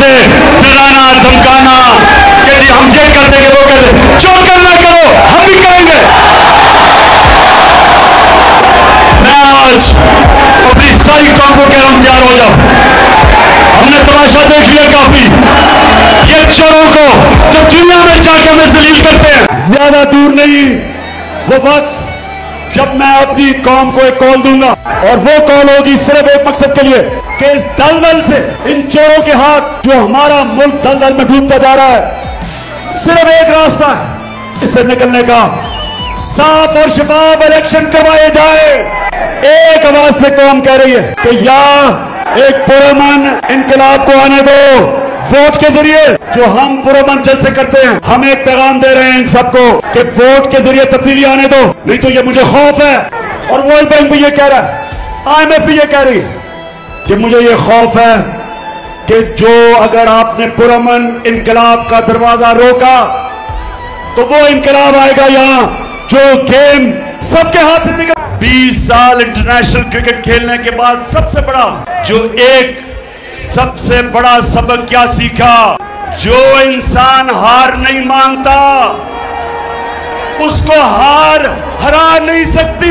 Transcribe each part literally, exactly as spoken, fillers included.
से डराना धमकाना कि जी हम ये कर देंगे वो कर देंगे, जो करना करो हम भी करेंगे। मैं आज अपनी सारी कौम को कह रहा हूं तैयार हो जाओ। हमने तमाशा देख लिया काफी, ये चोरों को जो दुनिया में जाके हमें जलील करते हैं। ज्यादा दूर नहीं वो वक्त जब मैं अपनी कौम को एक कॉल दूंगा, और वो कॉल होगी सिर्फ एक मकसद के लिए कि इस दलदल से, इन चोरों के हाथ जो हमारा मुल्क दलदल में डूबता जा रहा है, सिर्फ एक रास्ता है इससे निकलने का, साफ और शफाफ इलेक्शन करवाए जाए। एक आवाज से कौम कह रही है कि या एक पुरअमन इनकलाब को आने दो वोट के जरिए, जो हम पुरअमन जलसे करते हैं। हम एक पैगाम दे रहे हैं इन सबको कि वोट के जरिए तब्दीली आने दो, नहीं तो ये मुझे खौफ है, और वर्ल्ड बैंक भी ये कह रहा है, आईएमएफ भी ये कह रही है कि मुझे ये खौफ है कि जो अगर आपने पुरअमन इनकलाब का दरवाजा रोका तो वो इनकलाब आएगा यहाँ जो गेम सबके हाथ से निकल। बीस साल इंटरनेशनल क्रिकेट खेलने के बाद सबसे बड़ा जो एक सबसे बड़ा सबक क्या सीखा, जो इंसान हार नहीं मानता उसको हार हरा नहीं सकती।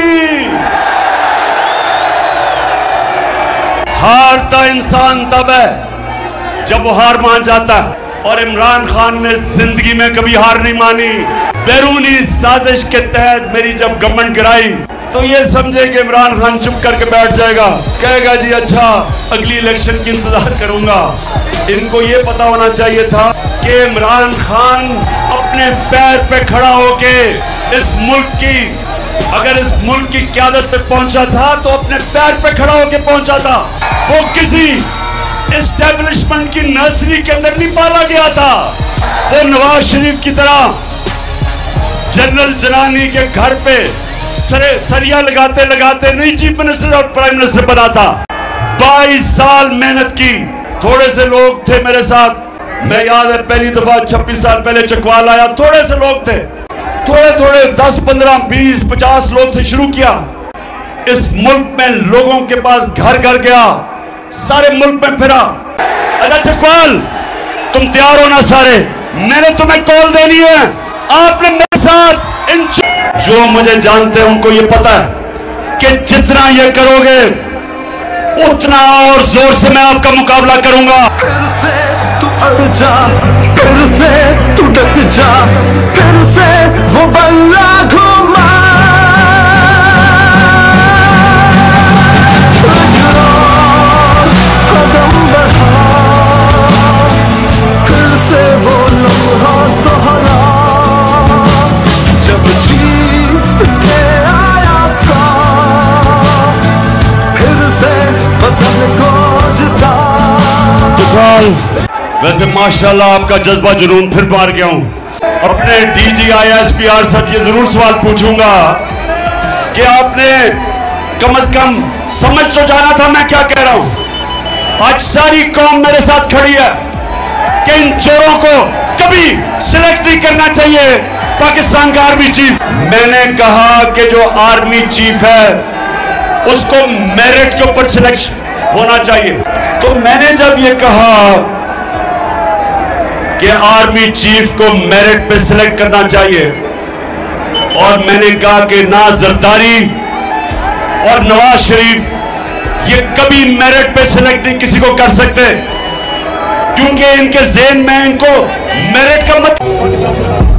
हारता इंसान तब है जब वो हार मान जाता है, और इमरान खान ने जिंदगी में कभी हार नहीं मानी। बैरूनी साजिश के तहत मेरी जब गवर्नमेंट गिराई तो ये समझे कि इमरान खान चुप करके बैठ जाएगा, कहेगा जी अच्छा अगली इलेक्शन की इंतजार करूंगा। इनको ये पता होना चाहिए था कि इमरान खान अपने पैर पे खड़ा होके इस मुल्क की, अगर इस मुल्क की क़यादत पे पहुंचा था तो अपने पैर पे खड़ा होके पहुंचा था। वो किसी एस्टेब्लिशमेंट की नर्सरी के अंदर नहीं पाला गया था। वो नवाज शरीफ की तरह जनरल जनानी के घर पे सरे सरिया लगाते लगाते नहीं चीफ मिनिस्टर और प्राइम मिनिस्टर बना था। बाईस साल मेहनत की। थोड़े से लोग थे मेरे साथ, मैं याद है पहली दफा छब्बीस साल पहले चकवाल आया, थोड़े से लोग थे, थोड़े थोड़े दस पंद्रह बीस पचास लोग से शुरू किया। इस मुल्क में लोगों के पास घर घर गया, सारे मुल्क में फिरा। अच्छा चकवाल तुम तैयार हो ना सारे, मैंने तुम्हें कॉल देनी है, आपने मेरे साथ इन जो मुझे जानते हैं उनको ये पता है कि जितना ये करोगे उतना और जोर से मैं आपका मुकाबला करूंगा। फिर से तू अड़ जा, फिर से तू डट जा, फिर से वो बल्ला घुमा। कदम बढ़ा, फिर से वो लम्हा दोहरा जब जीत के आया था, फिर से वतन को जिता। वैसे माशाल्लाह आपका जज्बा जुनून फिर मार गया हूं। अपने डीजी आईएसपीआर से ये जरूर सवाल पूछूंगा कि आपने कम से कम समझ तो जाना था मैं क्या कह रहा हूं। आज सारी कौम मेरे साथ खड़ी है कि इन चोरों को कभी सिलेक्ट नहीं करना चाहिए पाकिस्तान का आर्मी चीफ। मैंने कहा कि जो आर्मी चीफ है उसको मेरिट के ऊपर सिलेक्शन होना चाहिए। तो मैंने जब ये कहा कि आर्मी चीफ को मेरिट पे सिलेक्ट करना चाहिए, और मैंने कहा कि ना जरदारी और नवाज शरीफ ये कभी मेरिट पे सिलेक्ट नहीं किसी को कर सकते, क्योंकि इनके ज़हन में इनको मेरिट का मतलब